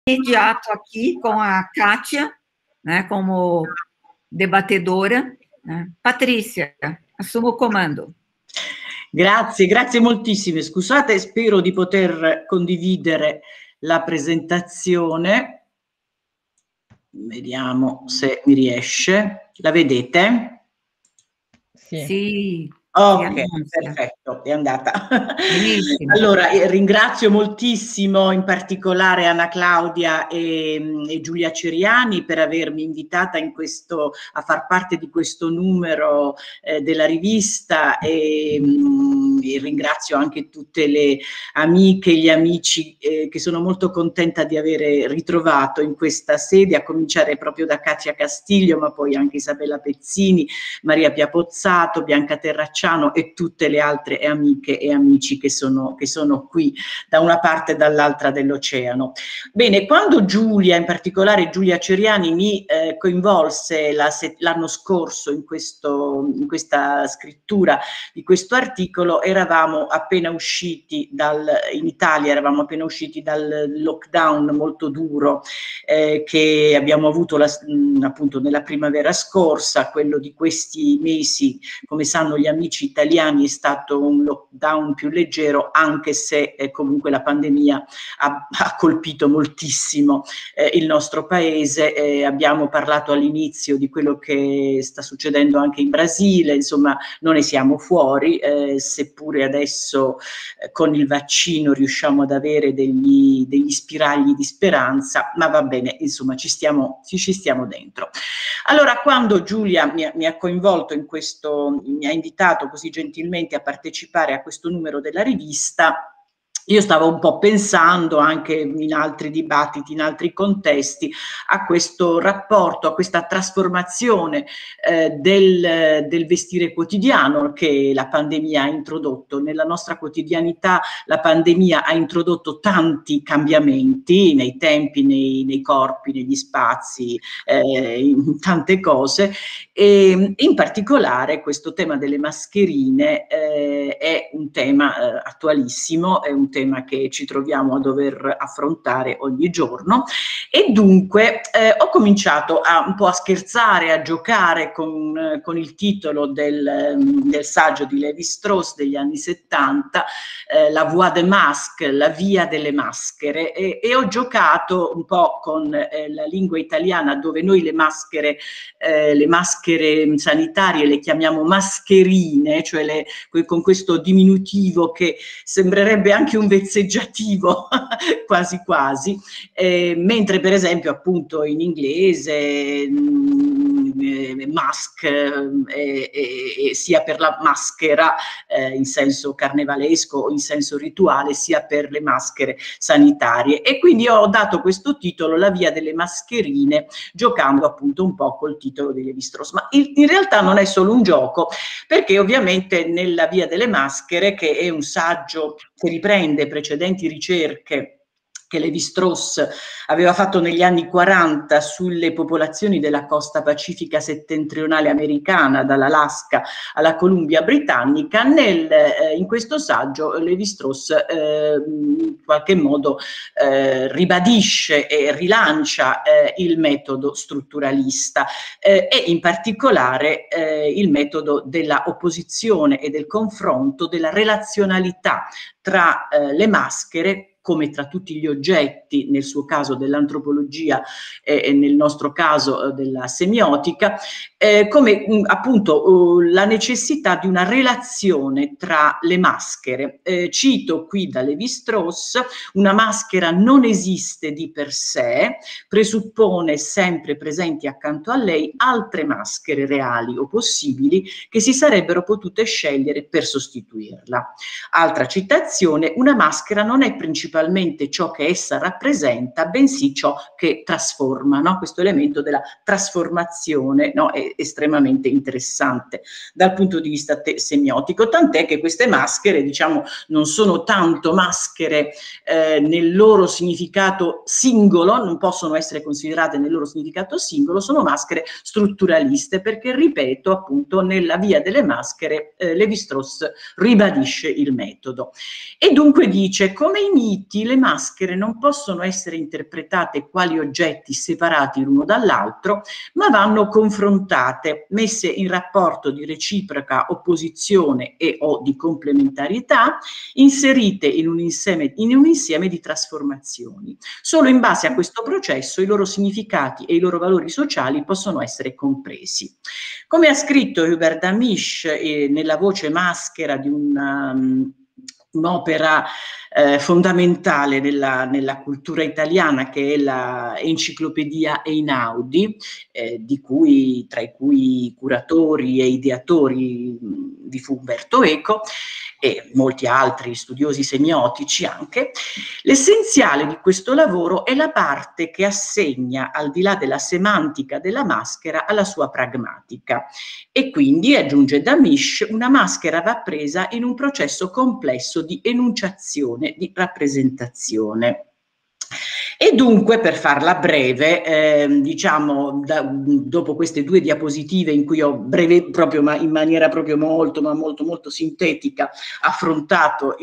Imediato aqui com a Kátia, né, como debatedora. Patrícia, assuma o comando. Grazie, grazie moltissime. Scusate, spero di poter condividere la presentazione. Vediamo se mi riesce. La vedete? Sì. Ok, perfetto, è andata. Benissimo. Allora, ringrazio moltissimo in particolare Anna Claudia e Giulia Ceriani per avermi invitata a far parte di questo numero della rivista e ringrazio anche tutte le amiche e gli amici che sono molto contenta di avere ritrovato in questa sede, a cominciare proprio da Katia Castiglio, ma poi anche Isabella Pezzini, Maria Pia Pozzato, Bianca Terracciano e tutte le altre amiche e amici che sono qui da una parte e dall'altra dell'oceano. Bene, quando Giulia, in particolare Giulia Ceriani, mi coinvolse l'anno scorso in questa scrittura di questo articolo, eravamo appena usciti in Italia eravamo appena usciti dal lockdown molto duro che abbiamo avuto appunto nella primavera scorsa. Quello di questi mesi, come sanno gli amici italiani, è stato un lockdown più leggero, anche se comunque la pandemia ha colpito moltissimo il nostro paese. Abbiamo parlato all'inizio di quello che sta succedendo anche in Brasile, insomma non ne siamo fuori, seppure adesso con il vaccino riusciamo ad avere degli spiragli di speranza, ma va bene, insomma ci stiamo dentro. Allora, quando Giulia mi ha coinvolto in questo, mi ha invitato così gentilmente a partecipare a questo numero della rivista, io stavo un po' pensando anche in altri dibattiti, in altri contesti, a questo rapporto, a questa trasformazione del vestire quotidiano che la pandemia ha introdotto. Nella nostra quotidianità la pandemia ha introdotto tanti cambiamenti nei tempi, nei corpi, negli spazi, in tante cose, e in particolare questo tema delle mascherine è un tema attualissimo, è un tema che ci troviamo a dover affrontare ogni giorno, e dunque ho cominciato un po' a scherzare, a giocare con il titolo del saggio di Lévi-Strauss degli anni 70, La Voie des Masques, la via delle maschere, e ho giocato un po' con la lingua italiana, dove noi le maschere sanitarie le chiamiamo mascherine, cioè con questo diminutivo che sembrerebbe anche un vezzeggiativo quasi quasi, mentre per esempio appunto in inglese mask sia per la maschera in senso carnevalesco o in senso rituale, sia per le maschere sanitarie, e quindi ho dato questo titolo, La via delle mascherine, giocando appunto un po' col titolo di Lévi-Strauss. Ma in realtà non è solo un gioco, perché ovviamente nella via delle maschere, che è un saggio che riprende precedenti ricerche che Lévi-Strauss aveva fatto negli anni 40 sulle popolazioni della costa pacifica settentrionale americana, dall'Alaska alla Columbia Britannica, in questo saggio Lévi-Strauss in qualche modo ribadisce e rilancia il metodo strutturalista e in particolare il metodo della opposizione e del confronto, della relazionalità tra le maschere, come tra tutti gli oggetti, nel suo caso dell'antropologia e nel nostro caso della semiotica, come appunto la necessità di una relazione tra le maschere. Cito qui da Lévi-Strauss: una maschera non esiste di per sé, presuppone sempre presenti accanto a lei altre maschere reali o possibili che si sarebbero potute scegliere per sostituirla. Altra citazione: una maschera non è principalmente ciò che essa rappresenta, bensì ciò che trasforma, no? Questo elemento della trasformazione, no, è estremamente interessante dal punto di vista semiotico, tant'è che queste maschere, diciamo, non sono tanto maschere nel loro significato singolo, non possono essere considerate nel loro significato singolo, sono maschere strutturaliste, perché, ripeto, appunto nella via delle maschere Lévi-Strauss ribadisce il metodo, e dunque dice: come i miti diritti le maschere non possono essere interpretate quali oggetti separati l'uno dall'altro, ma vanno confrontate, messe in rapporto di reciproca opposizione e o di complementarietà, inserite in un insieme di trasformazioni. Solo in base a questo processo i loro significati e i loro valori sociali possono essere compresi. Come ha scritto Hubert Damisch nella voce maschera di un'opera fondamentale nella cultura italiana, che è la Enciclopedia Einaudi, tra i cui curatori e ideatori vi fu Umberto Eco e molti altri studiosi semiotici anche. L'essenziale di questo lavoro è la parte che assegna, al di là della semantica della maschera, alla sua pragmatica. E quindi, aggiunge Damisch, una maschera va presa in un processo complesso di enunciazione, di rappresentazione. E dunque, per farla breve, diciamo, dopo queste due diapositive in cui ho proprio, ma in maniera proprio molto sintetica, affrontato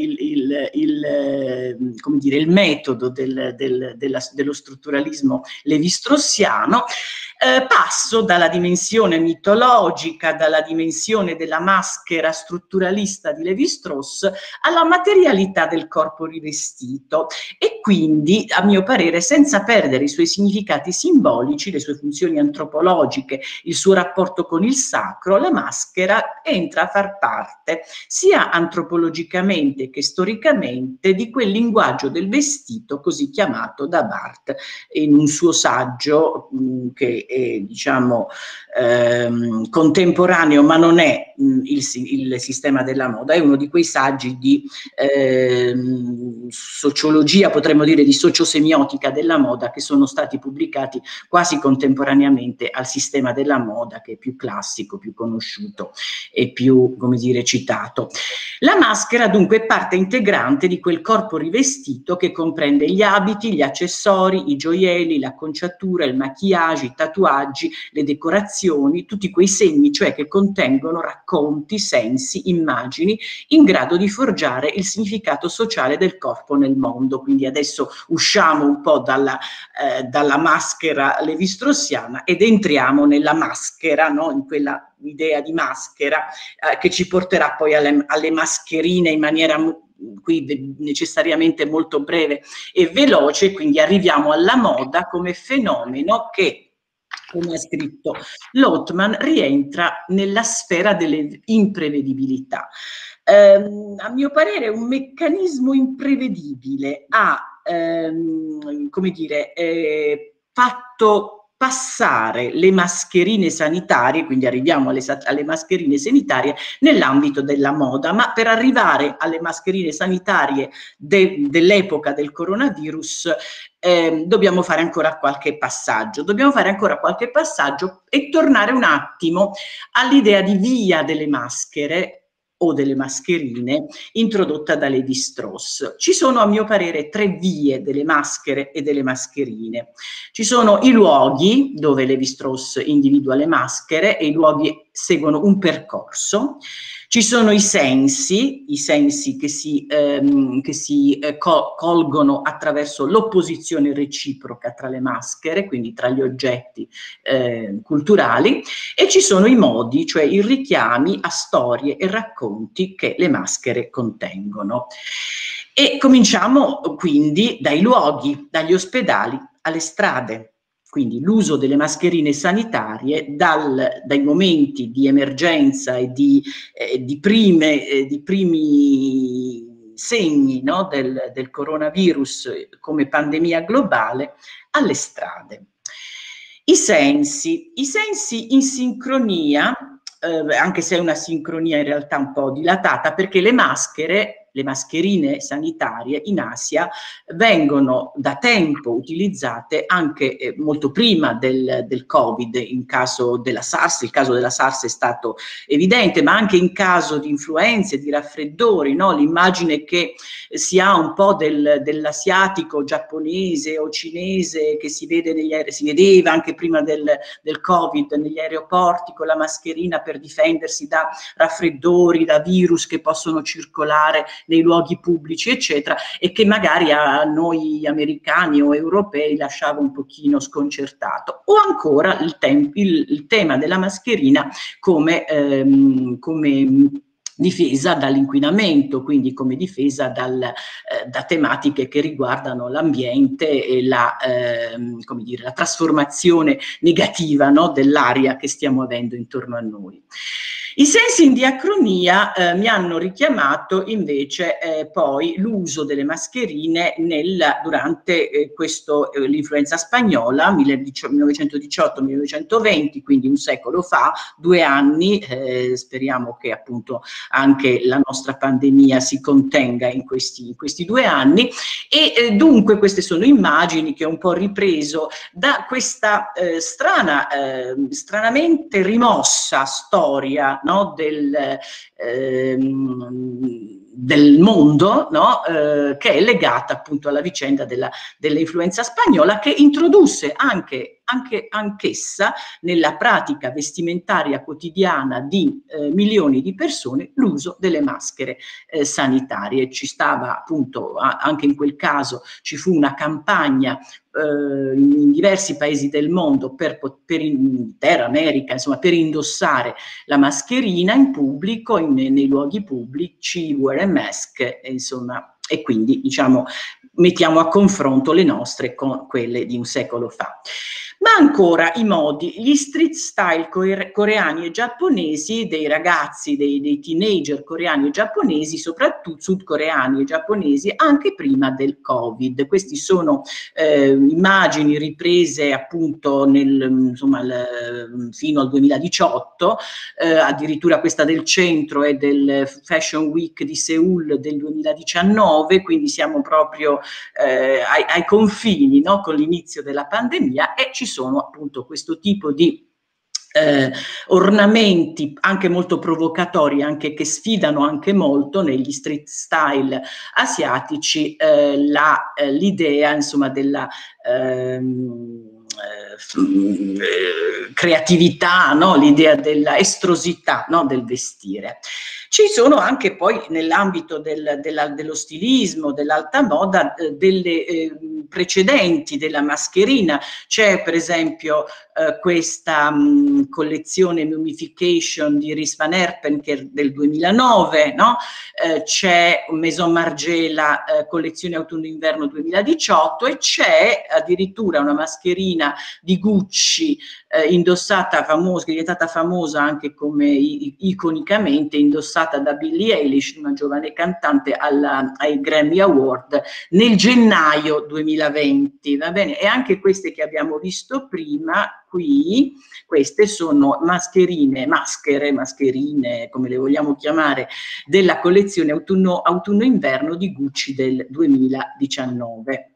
come dire, il metodo dello strutturalismo levi-straussiano, passo dalla dimensione mitologica, dalla dimensione della maschera strutturalista di Levi-Strauss alla materialità del corpo rivestito, e quindi, a mio parere, senza perdere i suoi significati simbolici, le sue funzioni antropologiche, il suo rapporto con il sacro, la maschera entra a far parte, sia antropologicamente che storicamente, di quel linguaggio del vestito così chiamato da Barthes in un suo saggio che è, diciamo, contemporaneo, ma non è il sistema della moda, è uno di quei saggi di sociologia, potremmo dire di sociosemiotica della moda, che sono stati pubblicati quasi contemporaneamente al sistema della moda, che è più classico, più conosciuto e più, come dire, citato. La maschera dunque è parte integrante di quel corpo rivestito che comprende gli abiti, gli accessori, i gioielli, l'acconciatura, il maquillage, i tatuaggi, le decorazioni, tutti quei segni, cioè, che contengono racconti, sensi, immagini in grado di forgiare il significato sociale del corpo nel mondo. Quindi adesso usciamo un po' dalla maschera levi-straussiana ed entriamo nella maschera, no? In quella idea di maschera che ci porterà poi alle mascherine in maniera qui necessariamente molto breve e veloce. Quindi arriviamo alla moda come fenomeno che, come ha scritto Lothman, rientra nella sfera delle imprevedibilità. A mio parere un meccanismo imprevedibile ha, come dire, fatto passare le mascherine sanitarie, quindi arriviamo alle mascherine sanitarie nell'ambito della moda, ma per arrivare alle mascherine sanitarie dell'epoca del coronavirus dobbiamo fare ancora qualche passaggio. E tornare un attimo all'idea di via delle maschere o delle mascherine introdotta da Levi-Strauss. Ci sono, a mio parere, tre vie delle maschere e delle mascherine. Ci sono i luoghi dove Levi-Strauss individua le maschere, e i luoghi seguono un percorso. Ci sono i sensi che si colgono attraverso l'opposizione reciproca tra le maschere, quindi tra gli oggetti culturali, e ci sono i modi, cioè i richiami a storie e racconti che le maschere contengono. E cominciamo quindi dai luoghi, dagli ospedali alle strade. Quindi l'uso delle mascherine sanitarie dai momenti di emergenza e di primi segni, no, del coronavirus come pandemia globale alle strade. I sensi in sincronia, anche se è una sincronia in realtà un po' dilatata, perché le mascherine sanitarie in Asia vengono da tempo utilizzate anche molto prima del Covid, in caso della SARS. Il caso della SARS è stato evidente, ma anche in caso di influenze, di raffreddori, no? L'immagine che si ha un po' dell'asiatico giapponese o cinese che si vedeva anche prima del Covid negli aeroporti con la mascherina per difendersi da raffreddori, da virus che possono circolare nei luoghi pubblici, eccetera, e che magari a noi americani o europei lasciava un pochino sconcertato. O ancora il tema della mascherina come difesa dall'inquinamento, quindi come difesa da tematiche che riguardano l'ambiente e come dire, la trasformazione negativa, no, dell'aria che stiamo avendo intorno a noi. I sensi in diacronia mi hanno richiamato invece poi l'uso delle mascherine durante l'influenza spagnola 1918-1920, quindi un secolo fa, 2 anni, speriamo che appunto anche la nostra pandemia si contenga in questi 2 anni, e dunque queste sono immagini che ho un po' ripreso da questa stranamente rimossa storia, no, del mondo, no, che è legata appunto alla vicenda dell'influenza spagnola, che introdusse anch'essa nella pratica vestimentaria quotidiana di milioni di persone l'uso delle maschere sanitarie. Ci stava appunto, anche in quel caso ci fu una campagna in diversi paesi del mondo per intera America, insomma, per indossare la mascherina in pubblico, nei luoghi pubblici, wear a mask, insomma, e quindi diciamo mettiamo a confronto le nostre con quelle di un secolo fa. Ma ancora i modi, gli street style coreani e giapponesi, dei ragazzi, dei teenager coreani e giapponesi, soprattutto sudcoreani e giapponesi, anche prima del Covid. Questi sono immagini riprese appunto fino al 2018, addirittura questa del centro è del Fashion Week di Seoul del 2019, quindi siamo proprio ai confini, no, con l'inizio della pandemia, e ci sono appunto questo tipo di ornamenti anche molto provocatori, anche che sfidano anche molto negli street style asiatici l'idea, insomma, della creatività, no? L'idea della estrosità, no? Del vestire. Ci sono anche poi nell'ambito dello stilismo, dell'alta moda, delle precedenti della mascherina. C'è per esempio questa collezione Mummification di Ries van Herpen che è del 2009, no? C'è Maison Margiela collezione autunno-inverno 2018, e c'è addirittura una mascherina di Gucci indossata, famosa, che è diventata famosa anche come iconicamente, indossata da Billie Eilish, una giovane cantante, ai Grammy Award nel gennaio 2020, va bene? E anche queste che abbiamo visto prima qui, queste sono mascherine, come le vogliamo chiamare, della collezione autunno-inverno di Gucci del 2019.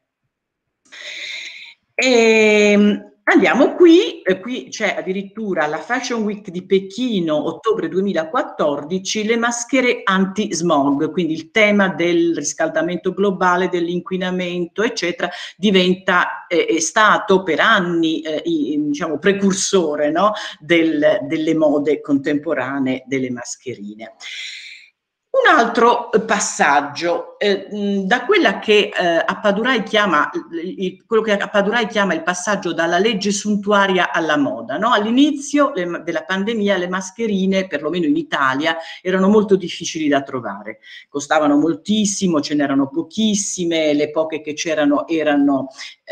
Andiamo qui c'è addirittura la Fashion Week di Pechino, ottobre 2014, le maschere anti-smog, quindi il tema del riscaldamento globale, dell'inquinamento, eccetera, è stato per anni, diciamo, precursore, no? delle mode contemporanee delle mascherine. Un altro passaggio, da quella che Appadurai chiama, quello che Appadurai chiama il passaggio dalla legge suntuaria alla moda, no? All'inizio della pandemia le mascherine, perlomeno in Italia, erano molto difficili da trovare, costavano moltissimo, ce n'erano pochissime, le poche che c'erano erano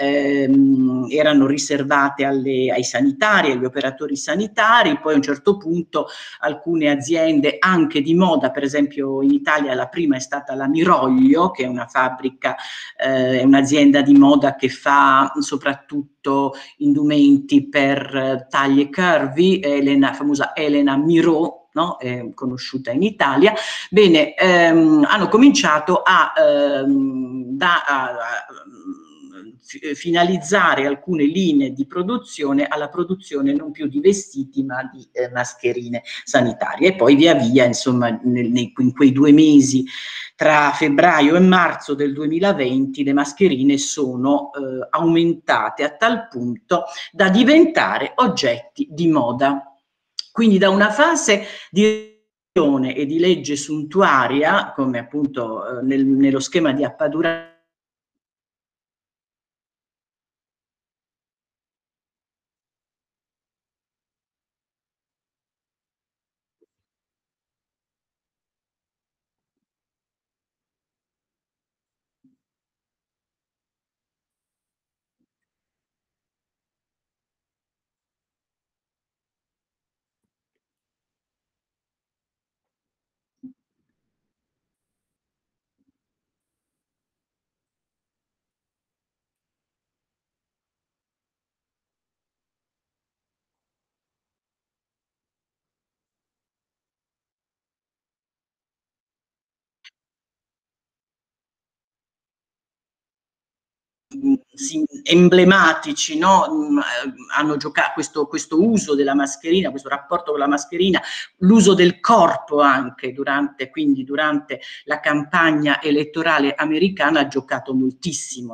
riservate ai sanitari, agli operatori sanitari. Poi a un certo punto alcune aziende anche di moda, per esempio in Italia la prima è stata la Miroglio, che è una fabbrica, è un'azienda di moda che fa soprattutto indumenti per taglie curvy, la famosa Elena Miro, no? Conosciuta in Italia. Bene, hanno cominciato a finalizzare alcune linee di produzione alla produzione non più di vestiti ma di mascherine sanitarie, e poi via via, insomma, in quei 2 mesi tra febbraio e marzo del 2020 le mascherine sono aumentate a tal punto da diventare oggetti di moda. Quindi da una fase di e di legge suntuaria, come appunto nello schema di Appadura, emblematici, no? Hanno giocato questo uso della mascherina, questo rapporto con la mascherina, l'uso del corpo anche durante la campagna elettorale americana ha giocato moltissimo,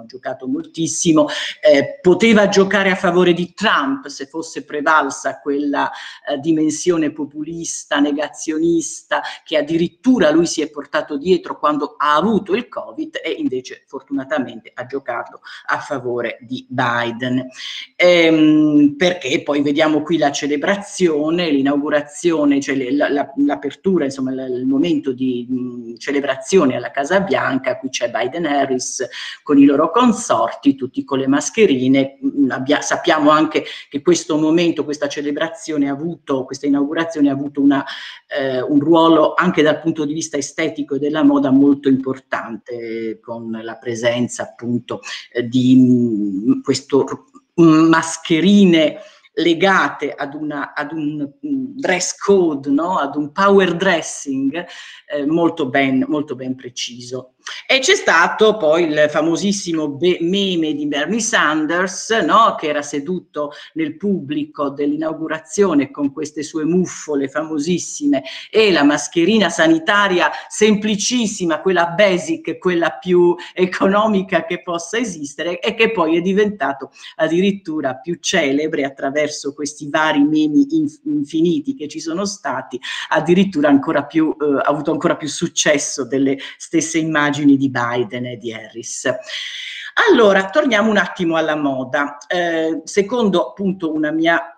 poteva giocare a favore di Trump se fosse prevalsa quella dimensione populista, negazionista, che addirittura lui si è portato dietro quando ha avuto il Covid, e invece fortunatamente ha giocato a favore di Biden, perché poi vediamo qui la celebrazione, l'inaugurazione, cioè l'apertura, insomma il momento di celebrazione alla Casa Bianca. Qui c'è Biden-Harris con i loro consorti, tutti con le mascherine. Sappiamo anche che questo momento, questa celebrazione questa inaugurazione ha avuto un ruolo anche dal punto di vista estetico e della moda molto importante, con la presenza appunto di questo mascherine legate ad un dress code, no? Ad un power dressing molto ben preciso. E c'è stato poi il famosissimo meme di Bernie Sanders, no? Che era seduto nel pubblico dell'inaugurazione con queste sue muffole famosissime e la mascherina sanitaria semplicissima, quella basic, quella più economica che possa esistere, e che poi è diventato addirittura più celebre attraverso questi vari memi infiniti che ci sono stati, addirittura ha avuto ancora più successo delle stesse immagini di Biden e di Harris. Allora, torniamo un attimo alla moda. Secondo appunto una mia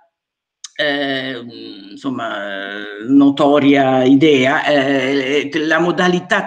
notoria idea, la modalità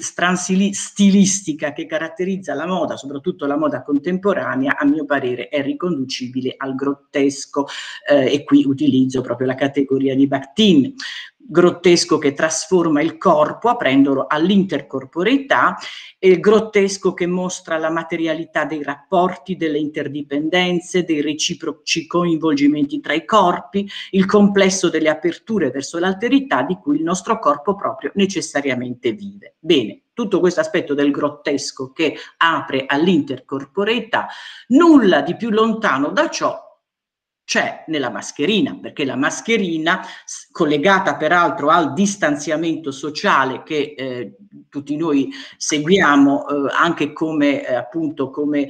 stilistica che caratterizza la moda, soprattutto la moda contemporanea, a mio parere è riconducibile al grottesco, e qui utilizzo proprio la categoria di Bakhtin. Grottesco che trasforma il corpo aprendolo all'intercorporeità, e il grottesco che mostra la materialità dei rapporti, delle interdipendenze, dei reciproci coinvolgimenti tra i corpi, il complesso delle aperture verso l'alterità di cui il nostro corpo proprio necessariamente vive. Bene, tutto questo aspetto del grottesco che apre all'intercorporeità, nulla di più lontano da ciò c'è nella mascherina, perché la mascherina, collegata peraltro al distanziamento sociale che tutti noi seguiamo anche come appunto come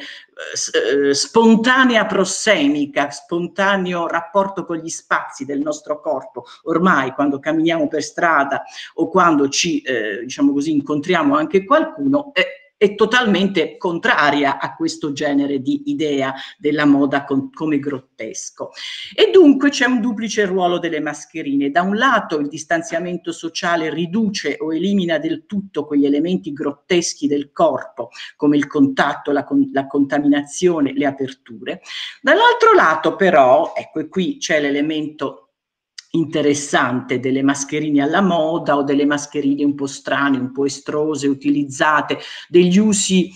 spontanea prossemica, spontaneo rapporto con gli spazi del nostro corpo, ormai quando camminiamo per strada o quando ci diciamo così incontriamo anche qualcuno, è totalmente contraria a questo genere di idea della moda come grottesco. E dunque c'è un duplice ruolo delle mascherine. Da un lato il distanziamento sociale riduce o elimina del tutto quegli elementi grotteschi del corpo, come il contatto, la contaminazione, le aperture. Dall'altro lato però, ecco, e qui c'è l'elemento interessante delle mascherine alla moda, o delle mascherine un po' strane, un po' estrose, utilizzate, degli usi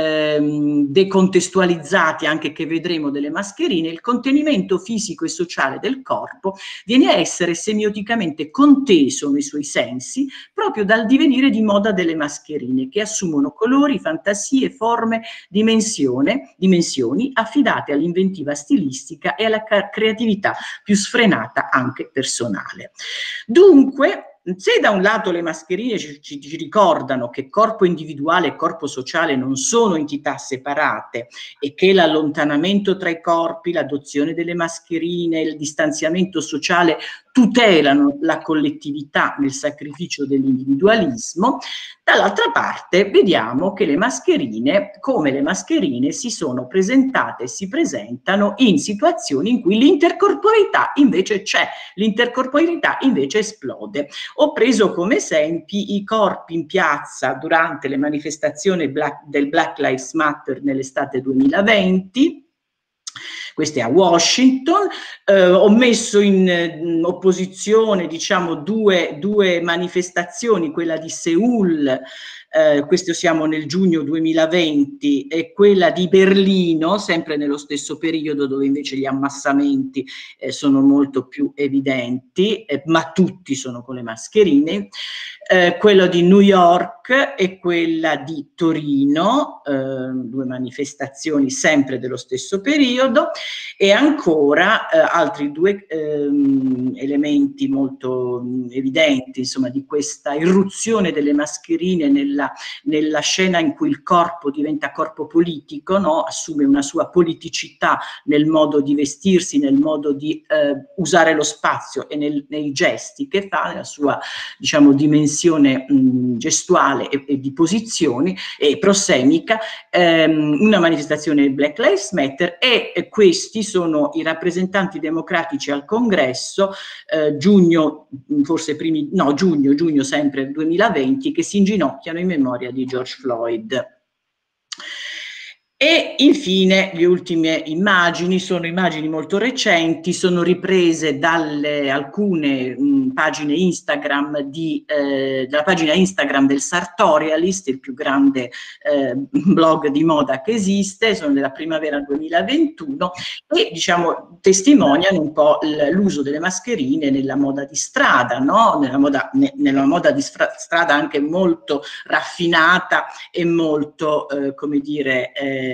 decontestualizzati anche che vedremo delle mascherine. Il contenimento fisico e sociale del corpo viene a essere semioticamente conteso nei suoi sensi proprio dal divenire di moda delle mascherine, che assumono colori, fantasie, forme, dimensioni affidate all'inventiva stilistica e alla creatività più sfrenata anche personale. Dunque, se da un lato le mascherine ci ricordano che corpo individuale e corpo sociale non sono entità separate, e che l'allontanamento tra i corpi, l'adozione delle mascherine, il distanziamento sociale tutelano la collettività nel sacrificio dell'individualismo. Dall'altra parte vediamo che le mascherine, come le mascherine, si sono presentate e si presentano in situazioni in cui l'intercorporeità invece c'è, l'intercorporeità invece esplode. Ho preso come esempi i corpi in piazza durante le manifestazioni del Black Lives Matter nell'estate 2020, queste a Washington. Ho messo in opposizione, diciamo, due manifestazioni, quella di Seul, questo siamo nel giugno 2020, e quella di Berlino, sempre nello stesso periodo, dove invece gli ammassamenti sono molto più evidenti, ma tutti sono con le mascherine. Quello di New York e quella di Torino, due manifestazioni sempre dello stesso periodo, e ancora altri due elementi molto evidenti, insomma, di questa irruzione delle mascherine nella scena in cui il corpo diventa corpo politico, no? Assume una sua politicità nel modo di vestirsi, nel modo di usare lo spazio e nei gesti che fa, nella sua, diciamo, dimensione gestuale e di posizioni e prosemica, una manifestazione Black Lives Matter, e questi sono i rappresentanti democratici al Congresso, giugno sempre 2020, che si inginocchiano in memoria di George Floyd. E infine le ultime immagini sono immagini molto recenti, sono riprese dalle alcune pagine Instagram dalla pagina Instagram del Sartorialist, il più grande blog di moda che esiste, sono della primavera 2021, e diciamo testimoniano un po' l'uso delle mascherine nella moda di strada, no? Nella moda di strada anche molto raffinata e molto, come dire,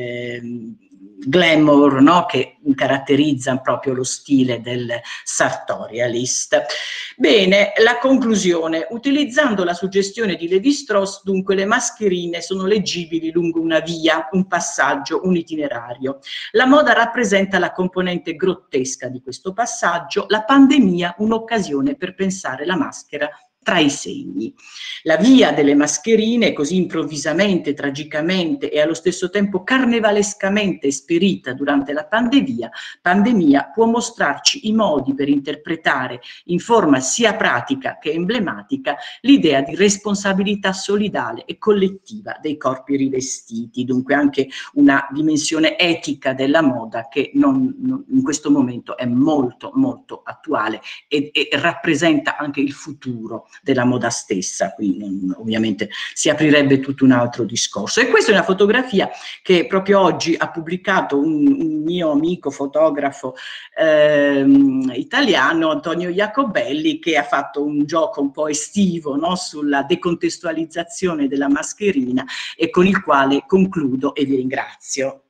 glamour, no? Che caratterizza proprio lo stile del Sartorialist. Bene, la conclusione. Utilizzando la suggestione di Lévi-Strauss, dunque, le mascherine sono leggibili lungo una via, un passaggio, un itinerario. La moda rappresenta la componente grottesca di questo passaggio, la pandemia un'occasione per pensare la maschera tra i segni. La via delle mascherine, così improvvisamente, tragicamente e allo stesso tempo carnevalescamente esperita durante la pandemia, può mostrarci i modi per interpretare in forma sia pratica che emblematica l'idea di responsabilità solidale e collettiva dei corpi rivestiti, dunque anche una dimensione etica della moda che in questo momento è molto molto attuale e rappresenta anche il futuro della moda stessa. Qui ovviamente si aprirebbe tutto un altro discorso. E questa è una fotografia che proprio oggi ha pubblicato un mio amico fotografo italiano, Antonio Iacobelli, che ha fatto un gioco un po' estivo, no? Sulla decontestualizzazione della mascherina, e con il quale concludo e vi ringrazio.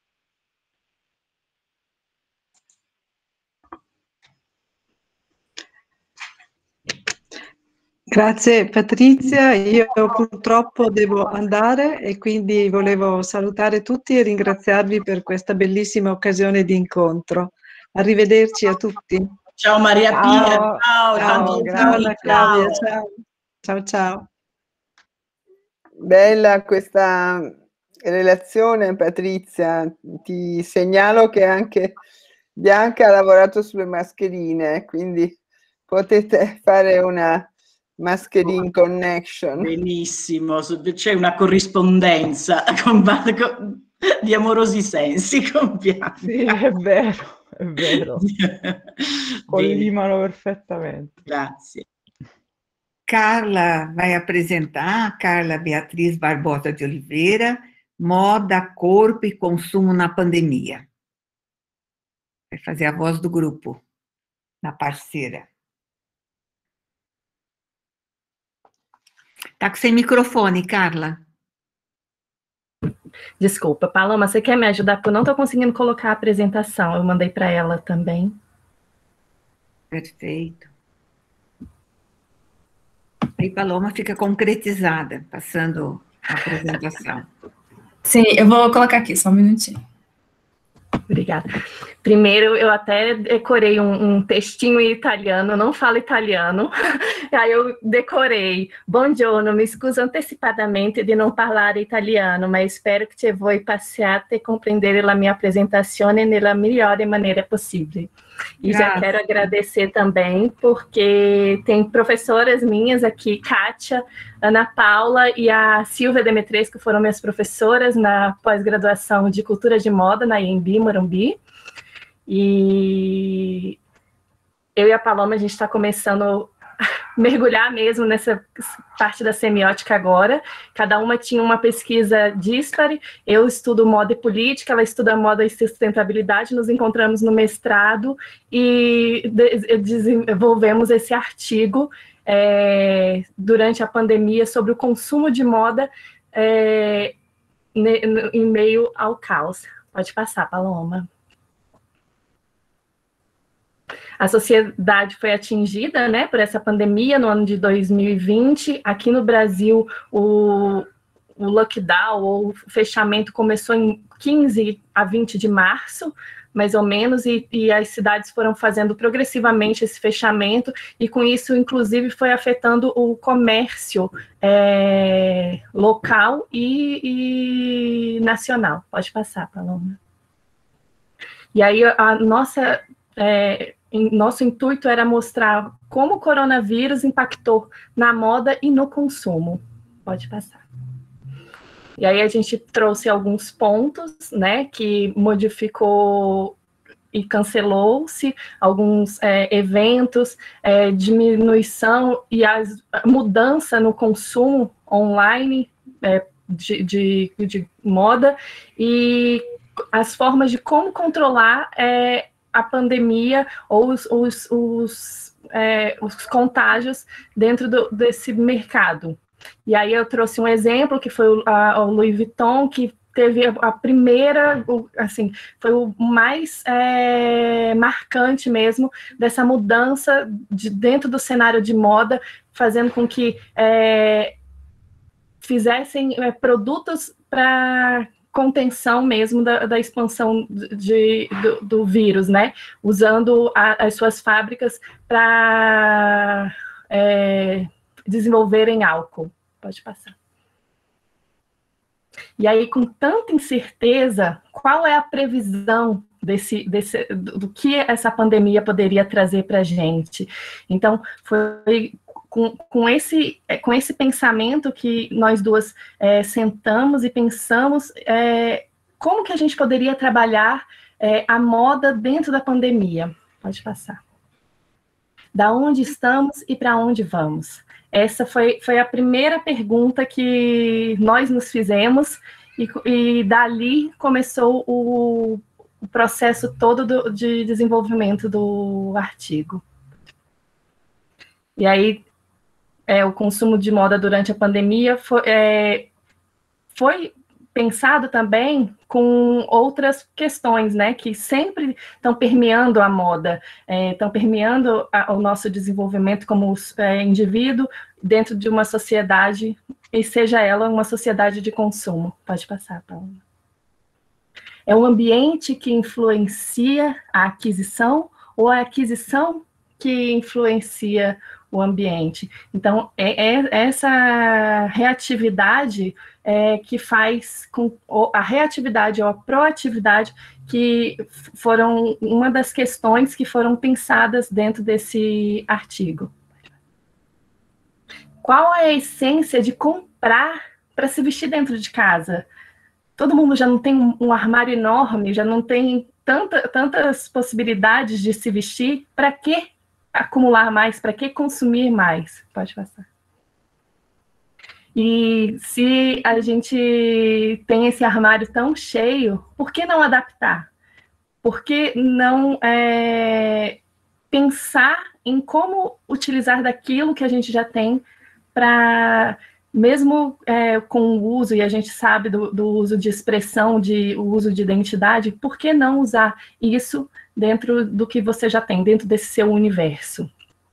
Grazie Patrizia, io purtroppo devo andare e quindi volevo salutare tutti e ringraziarvi per questa bellissima occasione di incontro. Arrivederci a tutti. Ciao Maria Pia, ciao, grazie Claudia, ciao. Ciao ciao. Bella questa relazione Patrizia, ti segnalo che anche Bianca ha lavorato sulle mascherine, quindi potete fare una mascherine connection. Benissimo, c'è una corrispondenza di amorosi sensi con Bianca. Sì, è vero. Collimano perfettamente. Grazie. Carla vai apresentar, Carla Beatriz Barbosa de Oliveira, Moda, Corpo e Consumo na Pandemia. Vai fazer a voz do grupo, da parceira. Tá sem microfone, Carla. Desculpa, Paloma, você quer me ajudar? Porque eu não estou conseguindo colocar a apresentação. Eu mandei para ela também. Perfeito. Aí, Paloma fica concretizada, passando a apresentação. Sim, eu vou colocar aqui, só um minutinho. Obrigada. Primeiro, eu até decorei um textinho em italiano, não falo italiano, aí eu decorei. Buongiorno, mi scuso antecipadamente di non parlare italiano, ma spero che voi passiate a comprendere la mia presentazione nella migliore maneira possível. E já quero agradecer também, porque tem professoras minhas aqui, Kátia, Ana Paula e a Silvia Demetrescu, que foram minhas professoras na pós-graduação de Cultura de Moda, na IMB, Morumbi. E eu e a Paloma, a gente está começando a mergulhar mesmo nessa parte da semiótica agora. Cada uma tinha uma pesquisa dispare. Eu estudo moda e política, ela estuda moda e sustentabilidade. Nos encontramos no mestrado e desenvolvemos esse artigo durante a pandemia sobre o consumo de moda em meio ao caos. Pode passar, Paloma. A sociedade foi atingida, né, por essa pandemia no ano de 2020. Aqui no Brasil, o lockdown, ou o fechamento, começou em 15 a 20 de março, mais ou menos, e as cidades foram fazendo progressivamente esse fechamento, e com isso, inclusive, foi afetando o comércio local e nacional. Pode passar, Paloma. E aí, nosso intuito era mostrar como o coronavírus impactou na moda e no consumo. Pode passar. E aí a gente trouxe alguns pontos, né, que modificou e cancelou-se alguns eventos, diminuição e a mudança no consumo online de moda, e as formas de como controlar a pandemia ou os contágios dentro desse mercado. E aí eu trouxe um exemplo, que foi o Louis Vuitton, que teve a primeira, assim, foi o mais marcante mesmo, dessa mudança dentro do cenário de moda, fazendo com que fizessem produtos para contenção mesmo da expansão do vírus, né? Usando as suas fábricas para desenvolverem álcool. Pode passar. E aí, com tanta incerteza, qual é a previsão do que essa pandemia poderia trazer para a gente? Então, foi com esse pensamento que nós duas sentamos e pensamos como que a gente poderia trabalhar a moda dentro da pandemia. Pode passar. Da onde estamos e para onde vamos? Essa foi a primeira pergunta que nós nos fizemos, e dali começou o processo todo de desenvolvimento do artigo. E aí, o consumo de moda durante a pandemia foi pensado também com outras questões, né, que sempre estão permeando a moda, estão permeando o nosso desenvolvimento como indivíduo dentro de uma sociedade, e seja ela uma sociedade de consumo. Pode passar, Paula. É um ambiente que influencia a aquisição, ou a aquisição que influencia o ambiente. Então, essa reatividade que faz com a reatividade ou a proatividade, que foram uma das questões que foram pensadas dentro desse artigo. Qual é a essência de comprar para se vestir dentro de casa? Todo mundo já não tem um armário enorme, já não tem tantas possibilidades de se vestir. Para que acumular mais? Para que consumir mais? Pode passar. E se a gente tem esse armário tão cheio, por que não adaptar? Por que não pensar em como utilizar daquilo que a gente já tem para, mesmo com o uso, e a gente sabe do uso de expressão, o uso de identidade, por que não usar isso dentro do que você já tem, dentro desse seu universo?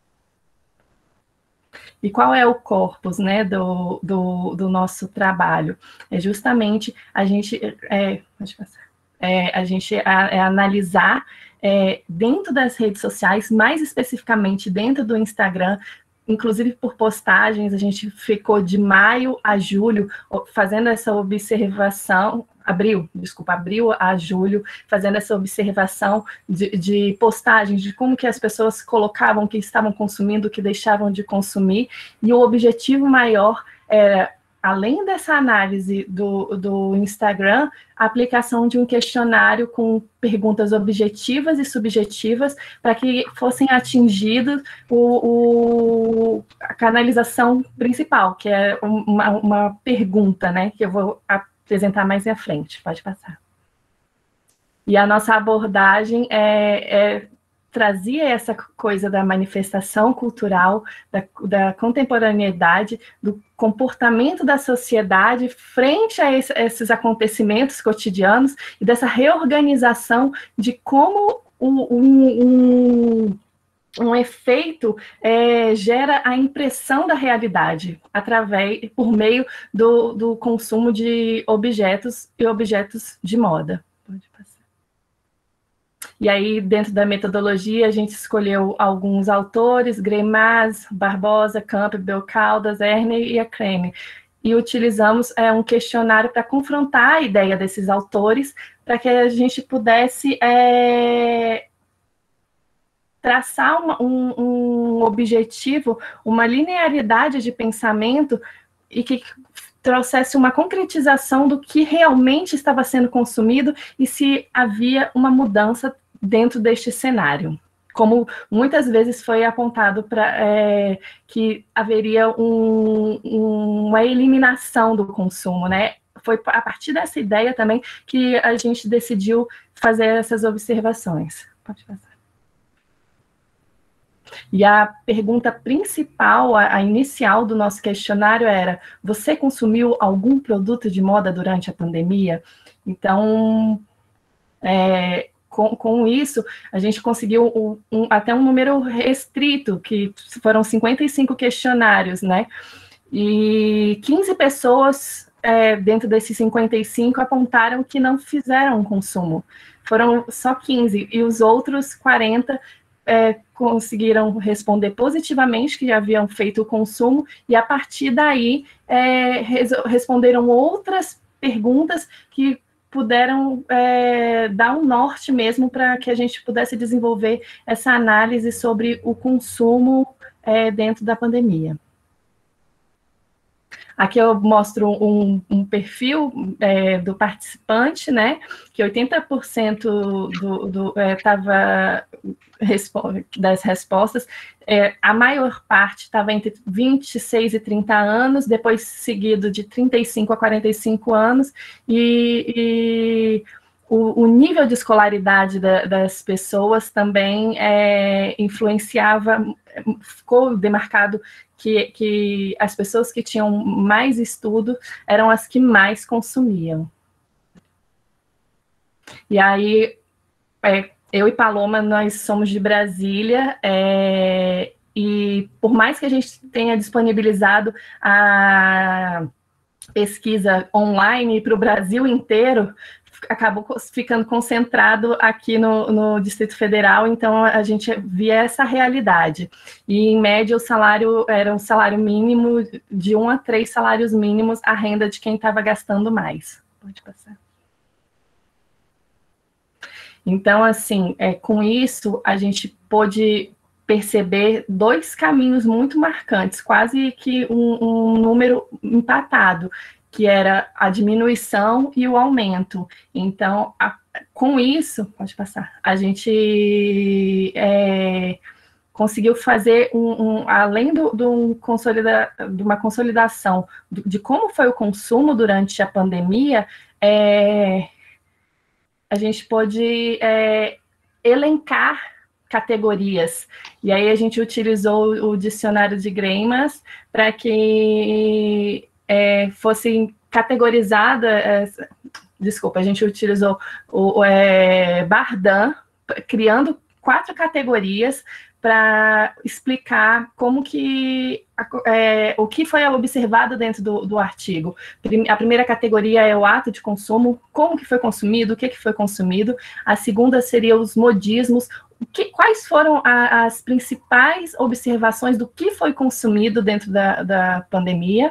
E qual é o corpus, né, do nosso trabalho? É justamente a gente... pode passar. a gente analisar dentro das redes sociais, mais especificamente dentro do Instagram, inclusive por postagens. A gente ficou de maio a julho fazendo essa observação, abril a julho, fazendo essa observação de postagens, de como que as pessoas colocavam o que estavam consumindo, o que deixavam de consumir, e o objetivo maior era, além dessa análise do Instagram, a aplicação de um questionário com perguntas objetivas e subjetivas para que fossem atingidos a canalização principal, que é uma pergunta, né, que eu vou apresentar mais à frente. Pode passar. E a nossa abordagem trazia essa coisa da manifestação cultural, da contemporaneidade, do comportamento da sociedade frente a esses acontecimentos cotidianos e dessa reorganização de como um efeito gera a impressão da realidade por meio do consumo de objetos e objetos de moda. Pode passar. E aí, dentro da metodologia, a gente escolheu alguns autores: Greimas, Barbosa, Campbell, Caldas, Erney e Acreme. E utilizamos um questionário para confrontar a ideia desses autores, para que a gente pudesse traçar um objetivo, uma linearidade de pensamento, e que trouxesse uma concretização do que realmente estava sendo consumido e se havia uma mudança dentro deste cenário. Como muitas vezes foi apontado que haveria uma eliminação do consumo, né? Foi a partir dessa ideia também que a gente decidiu fazer essas observações. Pode passar. E a pergunta principal, a inicial do nosso questionário era: você consumiu algum produto de moda durante a pandemia? Então, com isso, a gente conseguiu até um número restrito, que foram 55 questionários, né? E 15 pessoas dentro desses 55 apontaram que não fizeram consumo. Foram só 15, e os outros 40 conseguiram responder positivamente que já haviam feito o consumo, e a partir daí responderam outras perguntas que puderam dar um norte mesmo para que a gente pudesse desenvolver essa análise sobre o consumo dentro da pandemia. Aqui eu mostro um perfil do participante, né, que 80% das respostas, a maior parte estava entre 26 e 30 anos, depois seguido de 35 a 45 anos, e o nível de escolaridade das pessoas também influenciava, ficou demarcado que as pessoas que tinham mais estudo eram as que mais consumiam. E aí, eu e Paloma, nós somos de Brasília, e por mais que a gente tenha disponibilizado a pesquisa online para o Brasil inteiro, acabou ficando concentrado aqui no Distrito Federal, então a gente via essa realidade. E, em média, o salário era um salário mínimo de 1 a 3 salários mínimos, a renda de quem estava gastando mais. Pode passar. Então, assim, com isso, a gente pôde perceber 2 caminhos muito marcantes, quase que um número empatado, que era a diminuição e o aumento. Então, com isso, pode passar, a gente conseguiu fazer, além de uma consolidação de como foi o consumo durante a pandemia, a gente pôde elencar categorias. E aí a gente utilizou o dicionário de Greimas para que fossem categorizadas, a gente utilizou o Bardan, criando 4 categorias para explicar como que o que foi observado dentro do artigo. A primeira categoria é o ato de consumo, como que foi consumido, o que foi consumido. A segunda seria os modismos, quais foram as principais observações do que foi consumido dentro da pandemia,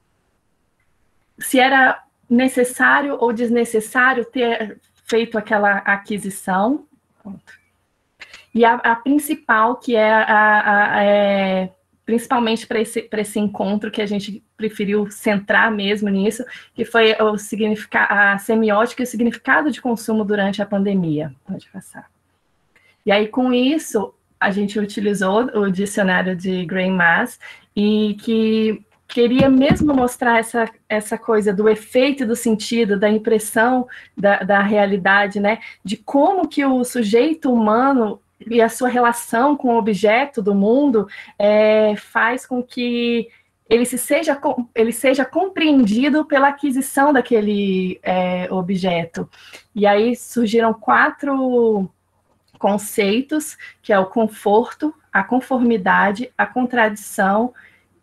se era necessário ou desnecessário ter feito aquela aquisição. E a principal, que principalmente para esse encontro, que a gente preferiu centrar mesmo nisso, que foi a semiótica e o significado de consumo durante a pandemia. Pode passar. E aí, com isso, a gente utilizou o dicionário de Gray-Mass, e que queria mesmo mostrar essa coisa do efeito, do sentido, da impressão da realidade, né? De como que o sujeito humano e a sua relação com o objeto do mundo faz com que ele seja compreendido pela aquisição daquele objeto. E aí surgiram 4 conceitos, que é o conforto, a conformidade, a contradição.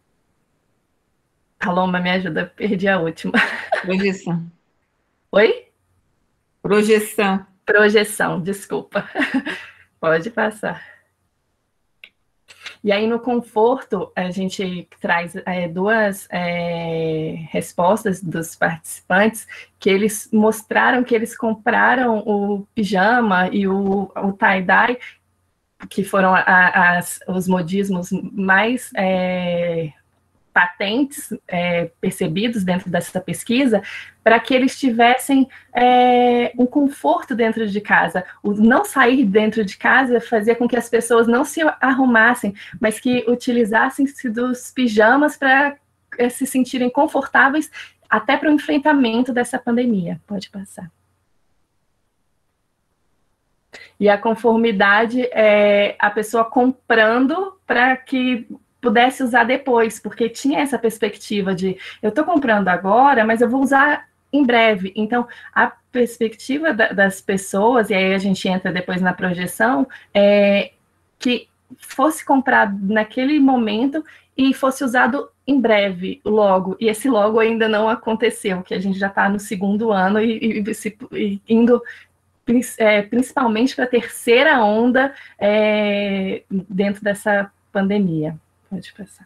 Paloma, me ajuda, perdi a última. Projeção. Oi? Projeção. Projeção, desculpa. Pode passar. E aí, no conforto, a gente traz 2 respostas dos participantes, que eles mostraram que eles compraram o pijama e o tie-dye, que foram os modismos mais patentes, percebidos dentro dessa pesquisa, para que eles tivessem um conforto dentro de casa. O não sair dentro de casa fazia com que as pessoas não se arrumassem, mas que utilizassem-se dos pijamas para se sentirem confortáveis até para o enfrentamento dessa pandemia. Pode passar. E a conformidade é a pessoa comprando para que pudesse usar depois, porque tinha essa perspectiva de eu estou comprando agora, mas eu vou usar em breve. Então, a perspectiva das pessoas, e aí a gente entra depois na projeção, é que fosse comprado naquele momento e fosse usado em breve, logo. E esse logo ainda não aconteceu, que a gente já está no 2º ano e indo principalmente para a terceira onda dentro dessa pandemia. Pode passar.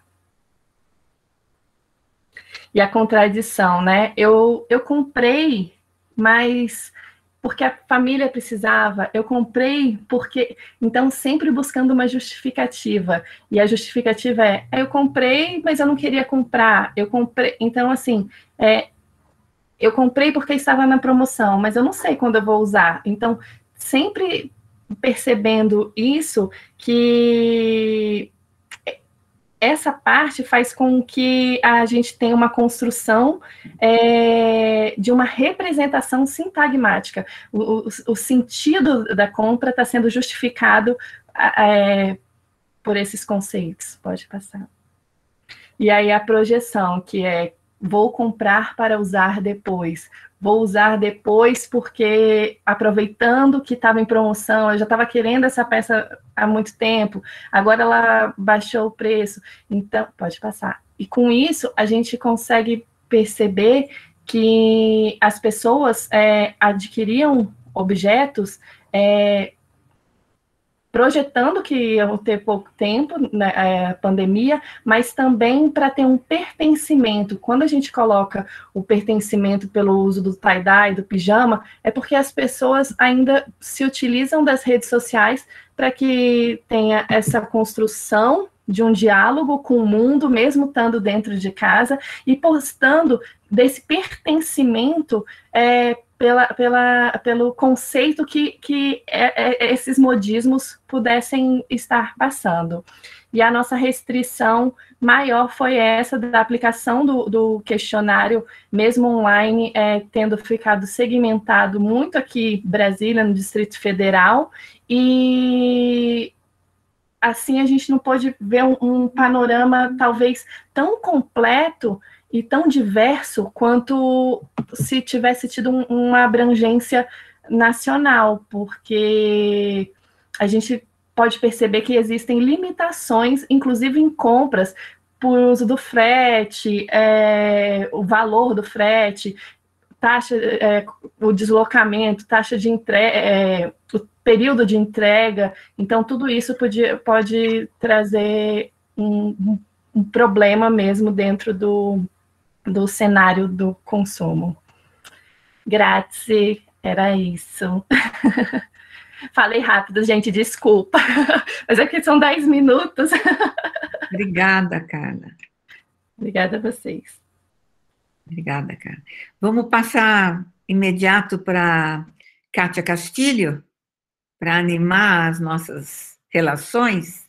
E a contradição, né? Eu comprei, mas porque a família precisava, eu comprei porque... Então, sempre buscando uma justificativa. E a justificativa eu comprei, mas eu não queria comprar. Eu comprei... Então, assim, eu comprei porque estava na promoção, mas eu não sei quando eu vou usar. Então, sempre percebendo isso, que essa parte faz com que a gente tenha uma construção de uma representação sintagmática. O sentido da compra está sendo justificado por esses conceitos. Pode passar. E aí a projeção, que é vou comprar para usar depois. Vou usar depois porque, aproveitando que estava em promoção, eu já estava querendo essa peça há muito tempo, agora ela baixou o preço, então, pode passar. E com isso, a gente consegue perceber que as pessoas adquiriam objetos projetando que iam ter pouco tempo, né, pandemia, mas também para ter um pertencimento. Quando a gente coloca o pertencimento pelo uso do tie-dye, do pijama, é porque as pessoas ainda se utilizam das redes sociais para que tenha essa construção de um diálogo com o mundo, mesmo estando dentro de casa, e postando desse pertencimento pelo conceito que esses modismos pudessem estar passando. E a nossa restrição maior foi essa da aplicação do questionário, mesmo online, tendo ficado segmentado muito aqui em Brasília, no Distrito Federal, e assim a gente não pôde ver um panorama talvez tão completo e tão diverso quanto se tivesse tido uma abrangência nacional, porque a gente pode perceber que existem limitações, inclusive em compras, por uso do frete, o valor do frete, taxa, o deslocamento, taxa de entrega, o período de entrega. Então, tudo isso pode trazer um problema mesmo dentro do cenário do consumo. Grazie, era isso. Falei rápido, gente, desculpa. Mas é que são 10 minutos. Obrigada, Carla. Obrigada a vocês. Obrigada, Carla. Vamos passar imediato para Kátia Castilho, para animar as nossas relações.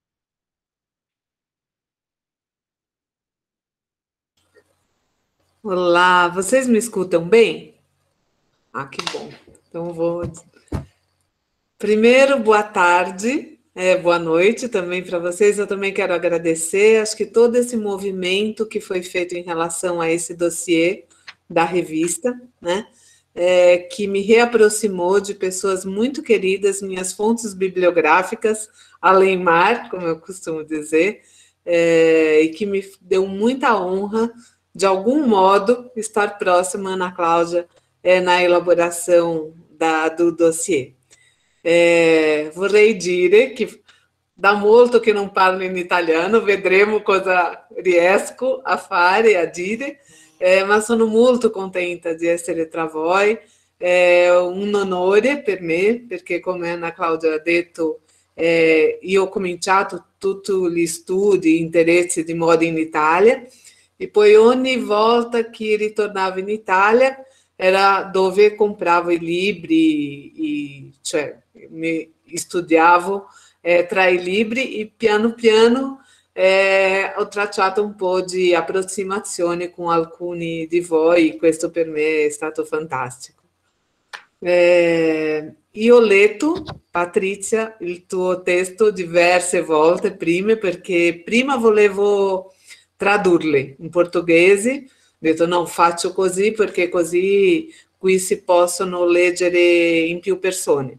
Olá, vocês me escutam bem? Ah, que bom. Então vou... Primeiro, boa tarde, boa noite também para vocês. Eu também quero agradecer, acho que todo esse movimento que foi feito em relação a esse dossiê da revista, né, que me reaproximou de pessoas muito queridas, minhas fontes bibliográficas, além mar, como eu costumo dizer, e que me deu muita honra, de algum modo, estar próxima a Ana Cláudia na elaboração do dossiê. Vorrei dire che da molto che non parlo in italiano, vedremo cosa riesco a fare, a dire, ma sono molto contenta di essere tra voi, è un onore per me, perché come Ana Cláudia ha detto, io ho cominciato tutti gli studi, interessi di moda in Italia, e poi ogni volta che ritornavo in Italia era dove compravo i libri, cioè studiavo tra i libri e piano piano ho tracciato un po' di approssimazione con alcuni di voi, questo per me è stato fantastico. Io ho letto, Patrizia, il tuo testo diverse volte prima, perché prima volevo tradurli in portoghese, ho detto no, faccio così perché così qui si possono leggere in più persone.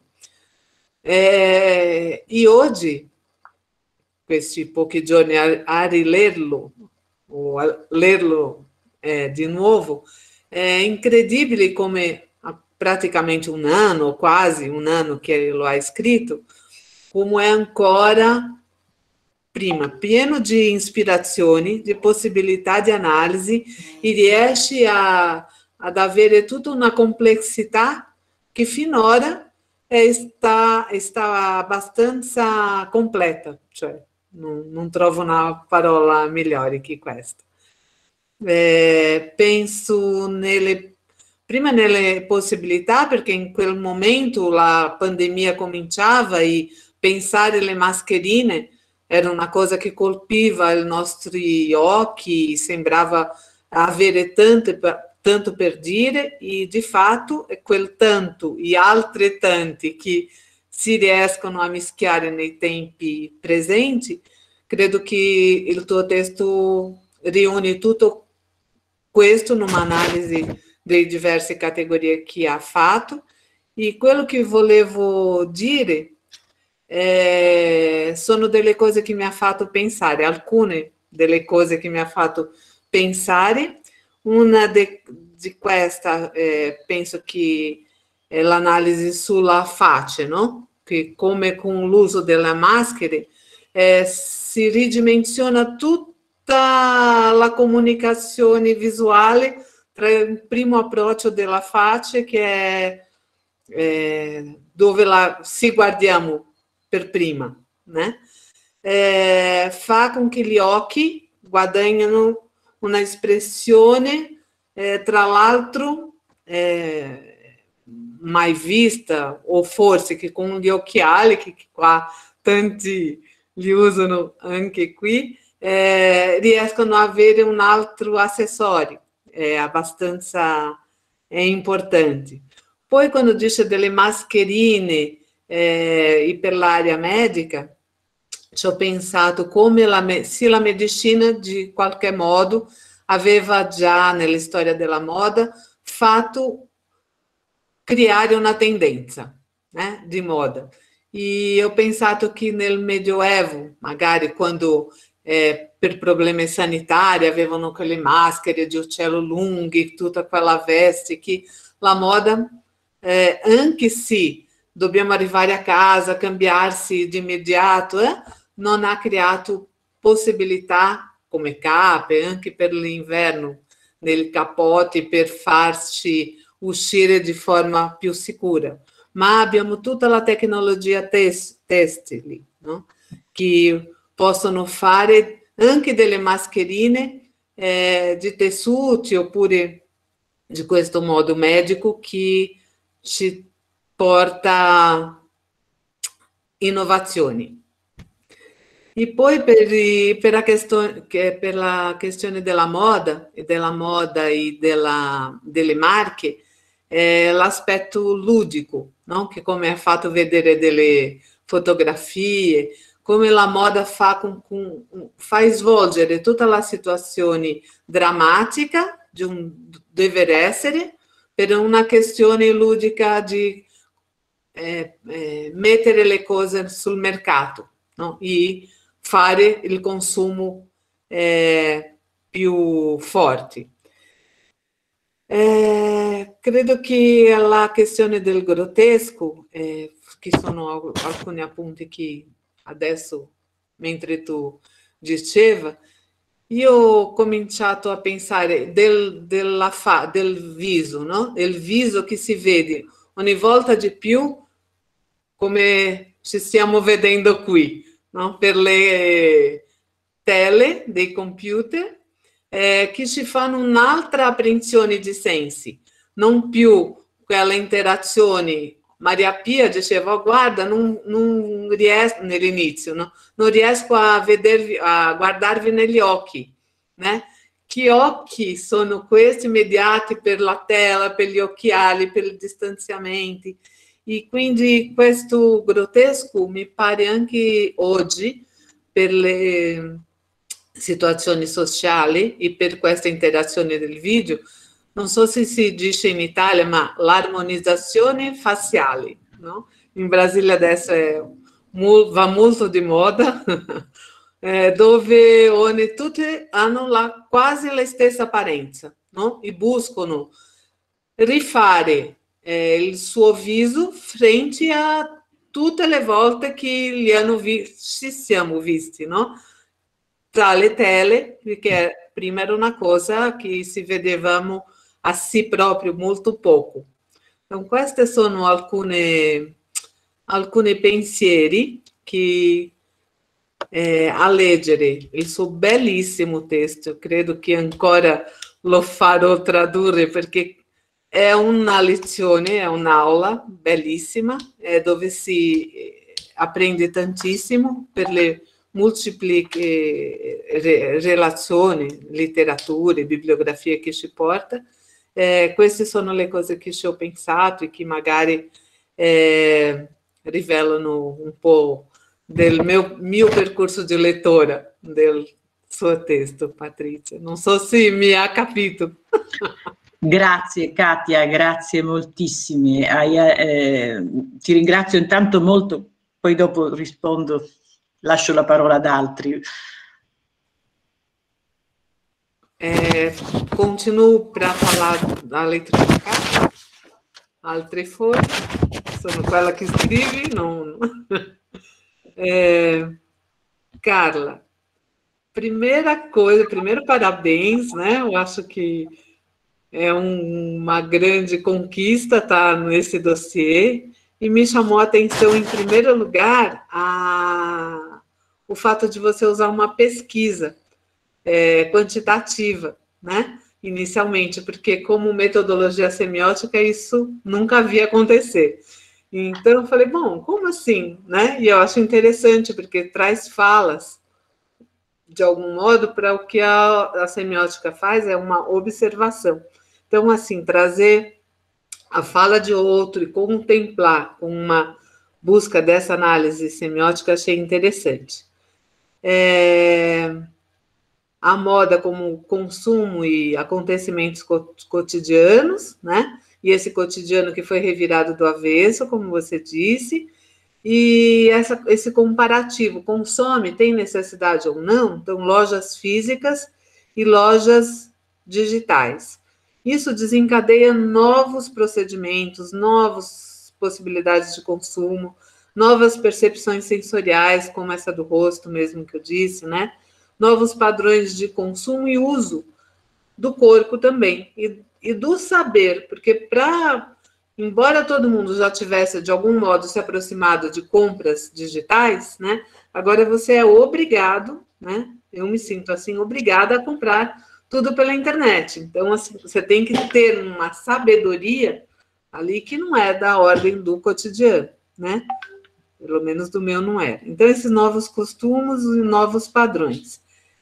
E oggi, questi pochi giorni, a rilerlo o a lerlo di nuovo, è incredibile come praticamente un anno, quasi un anno che lo hai scritto, come è ancora prima, pieno di ispirazioni, di possibilità di analisi e riesci ad avere tutta una complessità che finora sta abbastanza completa, cioè non trovo una parola migliore che questa. Penso prima nelle possibilità, perché in quel momento la pandemia cominciava e pensare alle mascherine era una cosa che colpiva i nostri occhi, sembrava avere tanto per dire, e di fatto è quel tanto e altri tanti che si riescono a mischiare nei tempi presenti. Credo che il tuo testo riúne tutto questo in un'analisi delle diverse categorie che ha fatto, e quello che volevo dire sono delle cose che mi ha fatto pensare, alcune delle cose che mi ha fatto pensare. Una di questa penso che è l'analisi sulla faccia, no? Che come con l'uso delle maschere si ridimensiona tutta la comunicazione visuale tra il primo approccio della faccia, che è dove si guardiamo per prima, né? Fa con che gli occhi guadagnano una espressione, tra l'altro, mai vista, o forse che con gli occhiali, che qua tanti li usano anche qui, riescono a avere un altro accessorio, abbastanza importante. Poi quando dice delle mascherine e per l'area medica, ci ho pensato come se la medicina di qualche modo aveva già nella storia della moda fatto creare una tendenza di moda, e ho pensato che nel Medioevo, magari quando per problemi sanitari avevano quelle maschere di uccello lunghi, tutta quella veste, che la moda, anche se dobbiamo arrivare a casa, cambiarsi di immediato, non ha creato possibilità come cape, anche per l'inverno, nel capote per farci uscire di forma più sicura. Ma abbiamo tutta la tecnologia tessili, no? Che possono fare anche delle mascherine di tessuti oppure di questo modo medico che ci porta innovazioni. E poi per la questione della moda e delle marche, l'aspetto ludico, no? Che come ha fatto vedere delle fotografie, come la moda fa svolgere tutta la situazione drammatica di un dever essere per una questione ludica di mettere le cose sul mercato, no? E fare il consumo più forte. Credo che la questione del grottesco, che sono alcuni appunti che adesso, mentre tu diceva, io ho cominciato a pensare del viso, no? Del viso che si vede ogni volta di più come ci stiamo vedendo qui, no? Per le tele dei computer, che ci fanno un'altra apprensione di sensi, non più quella interazione. Maria Pia diceva, guarda, non riesco, nell'inizio, no? Non riesco a guardarvi negli occhi, né? Che occhi sono questi mediati per la tela, per gli occhiali, per i distanziamenti. E quindi questo grottesco mi pare anche oggi, per le situazioni sociali e per questa interazione del video, non so se si dice in Italia, ma l'armonizzazione faciale, no? In Brasile adesso va molto di moda, dove tutte hanno quasi la stessa apparenza, no? E buscano rifare il suo viso frente a tutte le volte che ci siamo visti, no? Tra le tele, perché prima era una cosa che si vedevamo a sì proprio molto poco. Então, questi sono alcuni pensieri che a leggere il suo bellissimo testo, credo che ancora lo farò tradurre perché è una lezione, è un'aula bellissima, dove si apprende tantissimo per le multipli relazioni, letterature, bibliografie che ci porta. Queste sono le cose che ci ho pensato e che magari rivelano un po' del mio percorso di lettura del suo testo, Patrizia. Non so se mi ha capito. Grazie Katia, grazie moltissime. Ti ringrazio intanto molto, poi dopo rispondo, lascio la parola ad altri. Continuo para falar da letra da Katia. Altre foglie, sono quella che scrivi, non... Carla, primeiro parabéns, né? Eu acho que é uma grande conquista estar nesse dossiê, e me chamou a atenção, em primeiro lugar, o fato de você usar uma pesquisa quantitativa, né? Inicialmente, porque como metodologia semiótica, isso nunca havia acontecer. Então, eu falei, bom, como assim, né? E eu acho interessante, porque traz falas, de algum modo, para o que a semiótica faz, é uma observação. Então, assim, trazer a fala de outro e contemplar com uma busca dessa análise semiótica, achei interessante. A moda como consumo e acontecimentos cotidianos, né? E esse cotidiano que foi revirado do avesso, como você disse, e esse comparativo, consome, tem necessidade ou não, então lojas físicas e lojas digitais. Isso desencadeia novos procedimentos, novas possibilidades de consumo, novas percepções sensoriais, como essa do rosto mesmo que eu disse, né? Novos padrões de consumo e uso do corpo também, e do saber, porque embora todo mundo já tivesse, de algum modo, se aproximado de compras digitais, né? Agora você é obrigado, né? Eu me sinto assim, obrigada a comprar tudo pela internet. Então, assim, você tem que ter uma sabedoria ali que não é da ordem do cotidiano, né? Pelo menos do meu não é. Então, esses novos costumes e novos padrões.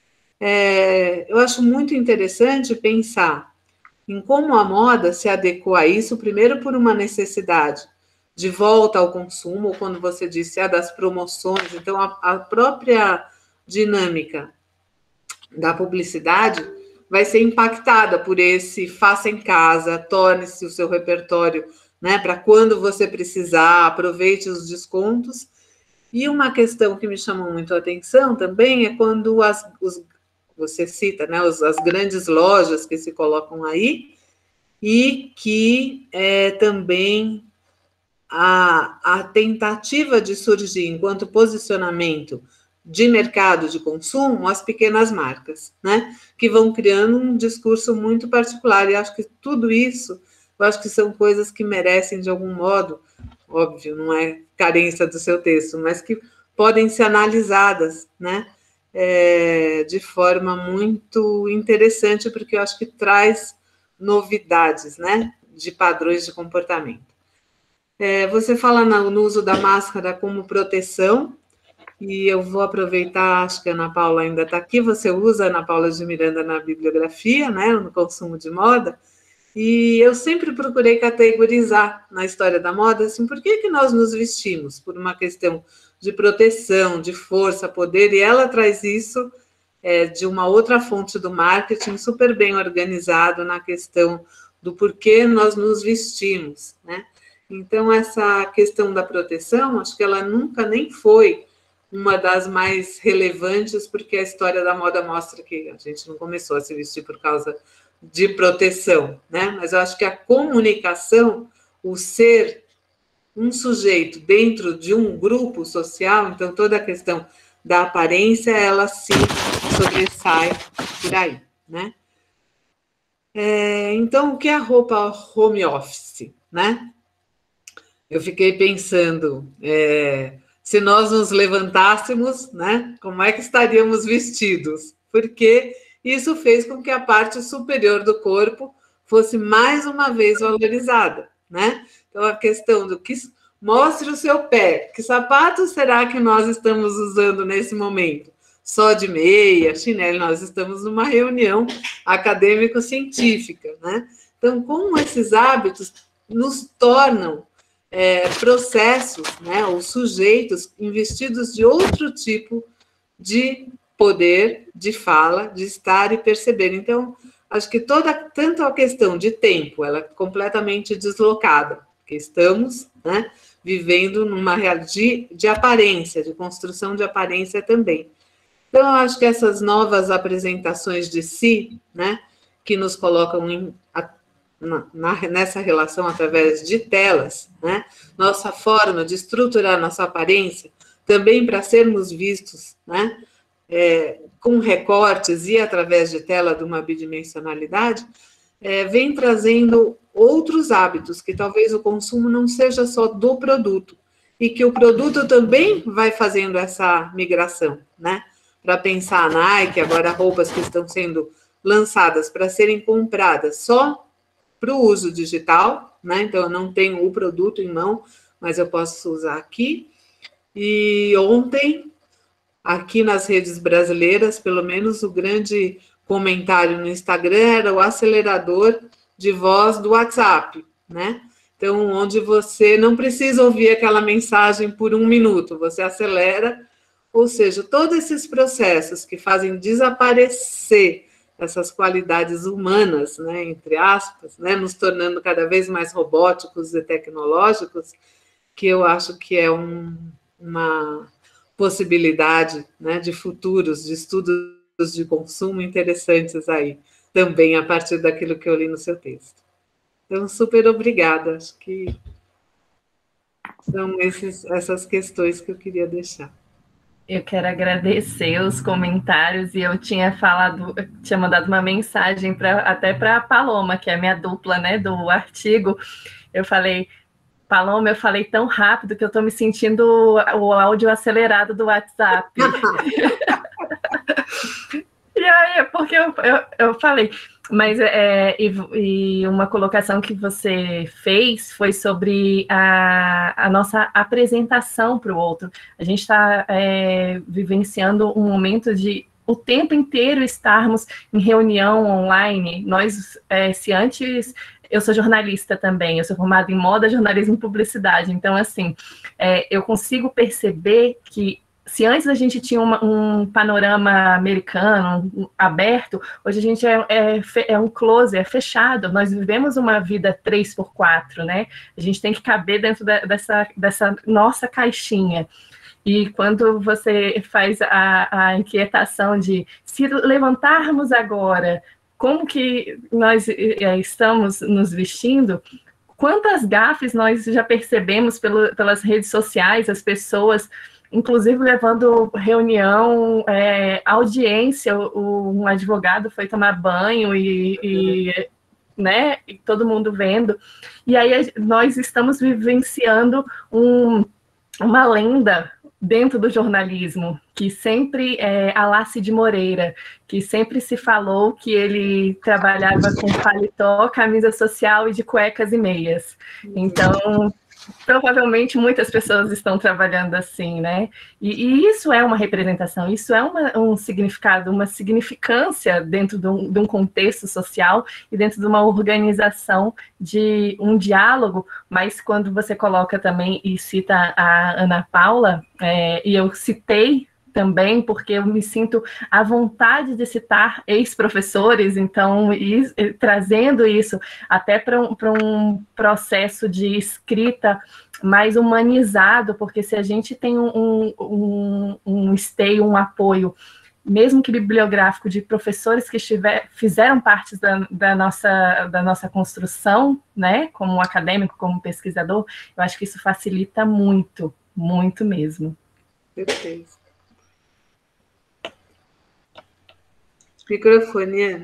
Eu acho muito interessante pensar em como a moda se adequou a isso, primeiro por uma necessidade de volta ao consumo, quando você disse das promoções, então a própria dinâmica da publicidade vai ser impactada por esse faça em casa, torne-se o seu repertório, né, para quando você precisar, aproveite os descontos. E uma questão que me chamou muito a atenção também é quando você cita, né, as grandes lojas que se colocam aí, e que também a tentativa de surgir enquanto posicionamento de mercado de consumo, as pequenas marcas, né, que vão criando um discurso muito particular, e acho que tudo isso, eu acho que são coisas que merecem, de algum modo, óbvio, não é carência do seu texto, mas que podem ser analisadas, né, de forma muito interessante, porque eu acho que traz novidades, né, de padrões de comportamento. Você fala no uso da máscara como proteção, e eu vou aproveitar, acho que a Ana Paula ainda está aqui, você usa a Ana Paula de Miranda na bibliografia, né, no consumo de moda, e eu sempre procurei categorizar na história da moda, assim, por que nós nos vestimos? Por uma questão de proteção, de força, poder, e ela traz isso de uma outra fonte do marketing, super bem organizado na questão do porquê nós nos vestimos, né? Então, essa questão da proteção, acho que ela nunca nem foi uma das mais relevantes, porque a história da moda mostra que a gente não começou a se vestir por causa de proteção, né? Mas eu acho que a comunicação, o ser um sujeito dentro de um grupo social, então toda a questão da aparência, ela se sobressai por aí, né? Então, o que é a roupa home office, né? Eu fiquei pensando, se nós nos levantássemos, né, como é que estaríamos vestidos? Porque isso fez com que a parte superior do corpo fosse mais uma vez valorizada, né? Então, a questão do que mostre o seu pé, que sapato será que nós estamos usando nesse momento? Só de meia, chinelo, nós estamos numa reunião acadêmico-científica, né? Então, como esses hábitos nos tornam processos, né, ou sujeitos investidos de outro tipo de poder, de fala, de estar e perceber. Então, acho que tanto a questão de tempo, ela é completamente deslocada, porque estamos, né, vivendo numa realidade de aparência, de construção de aparência também. Então, eu acho que essas novas apresentações de si, né, que nos colocam nessa relação através de telas, né, nossa forma de estruturar nossa aparência, também para sermos vistos, né, com recortes e através de tela de uma bidimensionalidade, vem trazendo outros hábitos, que talvez o consumo não seja só do produto, e que o produto também vai fazendo essa migração, né? Para pensar a Nike, agora roupas que estão sendo lançadas para serem compradas só para o uso digital, né? Então, eu não tenho o produto em mão, mas eu posso usar aqui. E ontem, aqui nas redes brasileiras, pelo menos o grande comentário no Instagram era o acelerador de voz do WhatsApp, né? Então, onde você não precisa ouvir aquela mensagem por 1 minuto, você acelera, ou seja, todos esses processos que fazem desaparecer essas qualidades humanas, né, entre aspas, né, nos tornando cada vez mais robóticos e tecnológicos, que eu acho que é uma possibilidade, né, de futuros, de estudos de consumo interessantes aí, também a partir daquilo que eu li no seu texto. Então, super obrigada. Acho que são essas questões que eu queria deixar. Eu quero agradecer os comentários, e eu tinha mandado uma mensagem até para a Paloma, que é a minha dupla, né, do artigo. Eu falei, Paloma, eu falei tão rápido que eu estou me sentindo o áudio acelerado do WhatsApp. E aí, porque eu falei, mas e uma colocação que você fez foi sobre a nossa apresentação para o outro. A gente está vivenciando um momento de o tempo inteiro estarmos em reunião online. Nós, se antes... Eu sou jornalista também, eu sou formada em moda, jornalismo e publicidade. Então, assim, eu consigo perceber que se antes a gente tinha um panorama americano aberto, hoje a gente é um close, é fechado. Nós vivemos uma vida 3x4, né? A gente tem que caber dentro dessa nossa caixinha. E quando você faz a inquietação de se levantarmos agora, como que nós estamos nos vestindo, quantas gafes nós já percebemos pelas redes sociais, as pessoas, inclusive levando reunião, audiência, um advogado foi tomar banho né, e todo mundo vendo. E aí nós estamos vivenciando uma lenda dentro do jornalismo, que sempre Alá Cid Moreira, que sempre se falou que ele trabalhava com paletó, camisa social e de cuecas e meias. Então, provavelmente muitas pessoas estão trabalhando assim, né? E isso é uma representação, isso é um significado, uma significância dentro de um contexto social e dentro de uma organização de um diálogo. Mas quando você coloca também e cita a Ana Paula, e eu citei também, porque eu me sinto à vontade de citar ex-professores, então, trazendo isso até para um processo de escrita mais humanizado, porque se a gente tem um esteio, um apoio, mesmo que bibliográfico, de professores que fizeram parte da nossa construção, né, como acadêmico, como pesquisador, eu acho que isso facilita muito, muito mesmo. Perfeito. Microfone.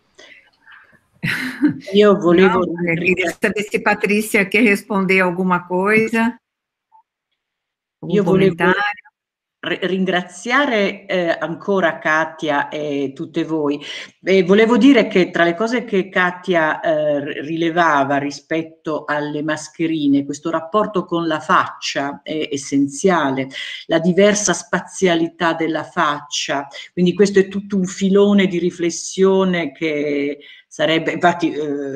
Io volevo... Eu queria saber se Patrícia quer responder alguma coisa. Io volevo ringraziare ancora Katia e tutte voi. Volevo dire che tra le cose che Katia rilevava rispetto alle mascherine, questo rapporto con la faccia è essenziale, la diversa spazialità della faccia, quindi questo è tutto un filone di riflessione che sarebbe, infatti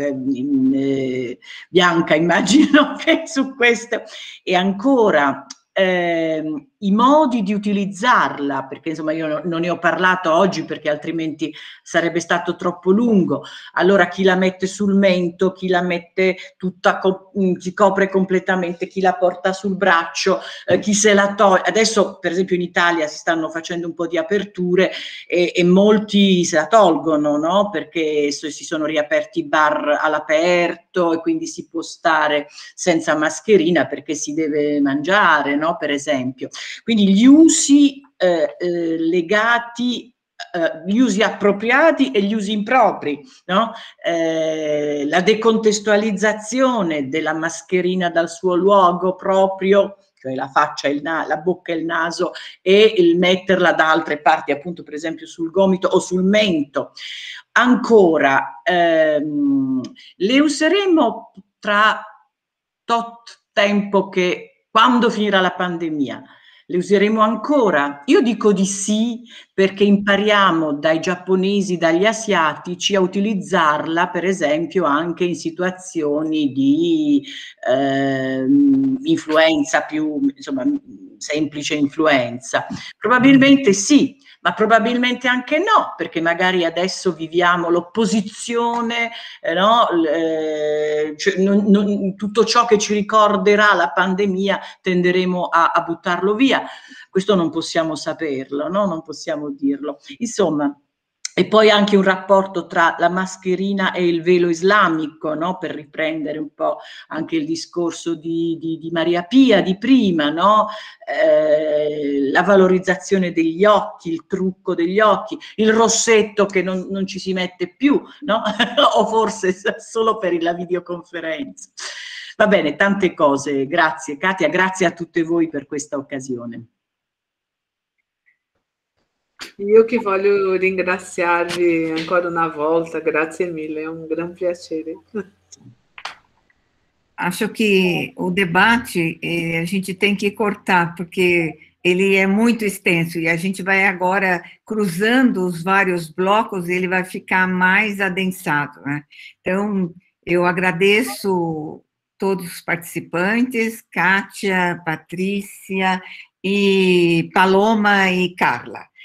Bianca immagino che su questo, e ancora i modi di utilizzarla, perché insomma io non ne ho parlato oggi perché altrimenti sarebbe stato troppo lungo. Allora chi la mette sul mento, chi la mette tutta, si copre completamente, chi la porta sul braccio, chi se la toglie. Adesso per esempio in Italia si stanno facendo un po' di aperture e molti se la tolgono, no? Perché si sono riaperti i bar all'aperto e quindi si può stare senza mascherina perché si deve mangiare, no? Per esempio. Quindi gli usi legati, gli usi appropriati e gli usi impropri, no? La decontestualizzazione della mascherina dal suo luogo proprio, cioè la faccia, la bocca e il naso, e il metterla da altre parti, appunto per esempio sul gomito o sul mento. Ancora, le useremo tra tot tempo, che quando finirà la pandemia le useremo ancora? Io dico di sì, perché impariamo dai giapponesi, dagli asiatici a utilizzarla per esempio anche in situazioni di influenza più, insomma, semplice influenza? Probabilmente sì, ma probabilmente anche no, perché magari adesso viviamo l'opposizione, no? Tutto ciò che ci ricorderà la pandemia tenderemo a buttarlo via. Questo non possiamo saperlo, no? Non possiamo dirlo. Insomma, e poi anche un rapporto tra la mascherina e il velo islamico, no? Per riprendere un po' anche il discorso di Maria Pia di prima, no? La valorizzazione degli occhi, il trucco degli occhi, il rossetto che non ci si mette più, no? O forse solo per la videoconferenza. Va bene, tante cose. Grazie Katia, grazie a tutte voi per questa occasione. Io che voglio ringraziarvi ancora una volta, grazie mille, è um grande piacere. Acho que o debate a gente tem que cortar, porque ele é muito extenso e a gente vai agora cruzando os vários blocos e ele vai ficar mais adensado, né? Então, eu agradeço todos os participantes, Kátia, Patrícia e Paloma e Carla.